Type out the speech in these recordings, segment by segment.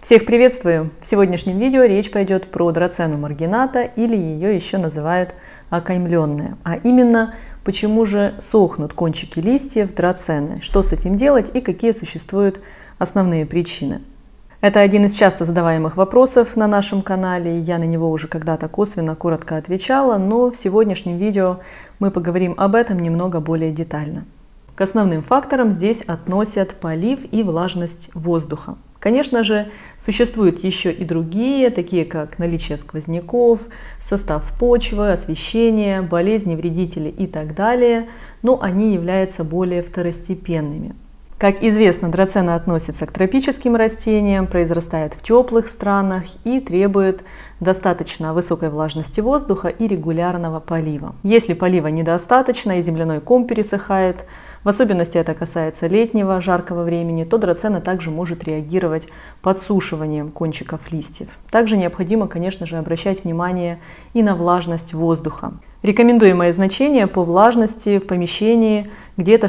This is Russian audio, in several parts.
Всех приветствую! В сегодняшнем видео речь пойдет про драцену маргината, или ее еще называют окаймленная. А именно, почему же сохнут кончики листьев драцены, что с этим делать и какие существуют основные причины. Это один из часто задаваемых вопросов на нашем канале. Я на него уже когда-то косвенно, коротко отвечала, но в сегодняшнем видео мы поговорим об этом немного более детально. К основным факторам здесь относят полив и влажность воздуха. Конечно же, существуют еще и другие, такие как наличие сквозняков, состав почвы, освещение, болезни, вредители и так далее, но они являются более второстепенными. Как известно, драцена относится к тропическим растениям, произрастает в теплых странах и требует достаточно высокой влажности воздуха и регулярного полива. Если полива недостаточно и земляной ком пересыхает, в особенности это касается летнего жаркого времени, то драцена также может реагировать подсушиванием кончиков листьев. Также необходимо, конечно же, обращать внимание и на влажность воздуха. Рекомендуемое значение по влажности в помещении где-то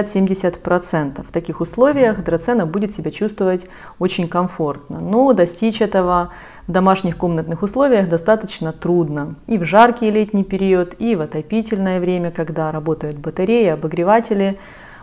60-70%. В таких условиях драцена будет себя чувствовать очень комфортно, но достичь этого в домашних комнатных условиях достаточно трудно. И в жаркий летний период, и в отопительное время, когда работают батареи, обогреватели,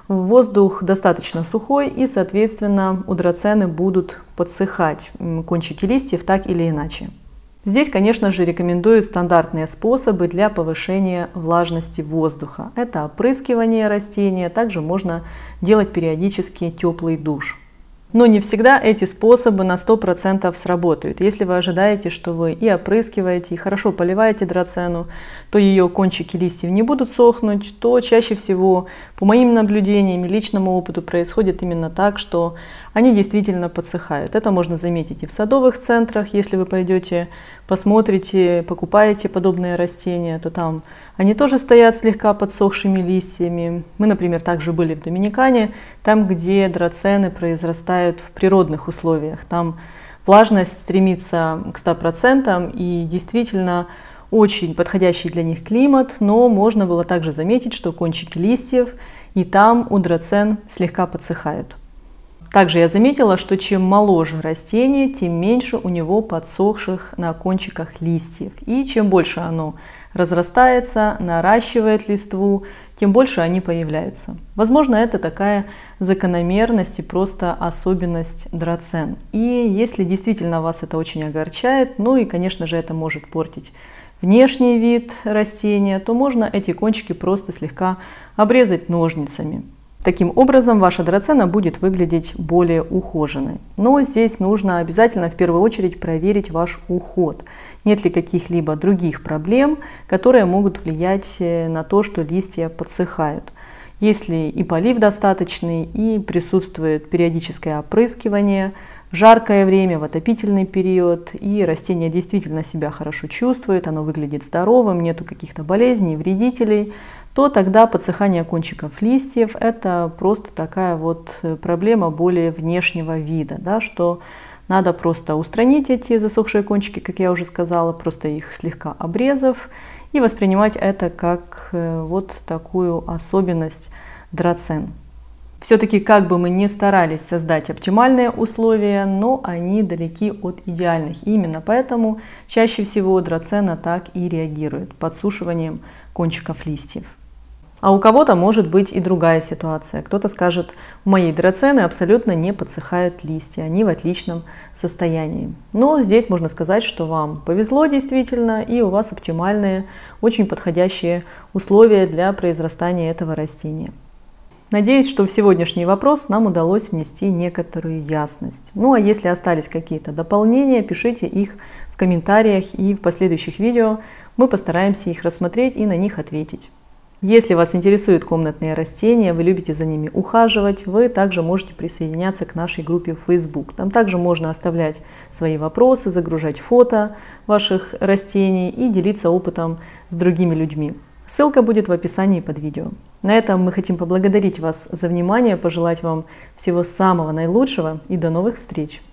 воздух достаточно сухой, и, соответственно, у драцены будут подсыхать кончики листьев так или иначе. Здесь, конечно же, рекомендуют стандартные способы для повышения влажности воздуха. Это опрыскивание растения, также можно делать периодически теплый душ. Но не всегда эти способы на 100% сработают. Если вы ожидаете, что вы и опрыскиваете, и хорошо поливаете драцену, то ее кончики листьев не будут сохнуть, то чаще всего, по моим наблюдениям и личному опыту, происходит именно так, что они действительно подсыхают. Это можно заметить и в садовых центрах. Если вы пойдете, посмотрите, покупаете подобные растения, то там они тоже стоят слегка подсохшими листьями. Мы, например, также были в Доминикане, там, где драцены произрастают в природных условиях. Там влажность стремится к 100%, и действительно очень подходящий для них климат, но можно было также заметить, что кончики листьев и там у драцен слегка подсыхают. Также я заметила, что чем моложе растение, тем меньше у него подсохших на кончиках листьев. И чем больше оно разрастается, наращивает листву, тем больше они появляются. Возможно, это такая закономерность и просто особенность драцен. И если действительно вас это очень огорчает, ну и, конечно же, это может портить внешний вид растения, то можно эти кончики просто слегка обрезать ножницами. Таким образом, ваша драцена будет выглядеть более ухоженной. Но здесь нужно обязательно в первую очередь проверить ваш уход. Нет ли каких-либо других проблем, которые могут влиять на то, что листья подсыхают. Если и полив достаточный, и присутствует периодическое опрыскивание, в жаркое время, в отопительный период, и растение действительно себя хорошо чувствует, оно выглядит здоровым, нету каких-то болезней, вредителей, то тогда подсыхание кончиков листьев – это просто такая вот проблема более внешнего вида, да, что надо просто устранить эти засохшие кончики, как я уже сказала, просто их слегка обрезав, и воспринимать это как вот такую особенность драцен. Все-таки, как бы мы ни старались создать оптимальные условия, но они далеки от идеальных. И именно поэтому чаще всего драцена так и реагирует подсушиванием кончиков листьев. А у кого-то может быть и другая ситуация. Кто-то скажет: у моей драцены абсолютно не подсыхают листья, они в отличном состоянии. Но здесь можно сказать, что вам повезло действительно, и у вас оптимальные, очень подходящие условия для произрастания этого растения. Надеюсь, что в сегодняшний вопрос нам удалось внести некоторую ясность. Ну а если остались какие-то дополнения, пишите их в комментариях, и в последующих видео мы постараемся их рассмотреть и на них ответить. Если вас интересуют комнатные растения, вы любите за ними ухаживать, вы также можете присоединяться к нашей группе в Facebook. Там также можно оставлять свои вопросы, загружать фото ваших растений и делиться опытом с другими людьми. Ссылка будет в описании под видео. На этом мы хотим поблагодарить вас за внимание, пожелать вам всего самого наилучшего и до новых встреч!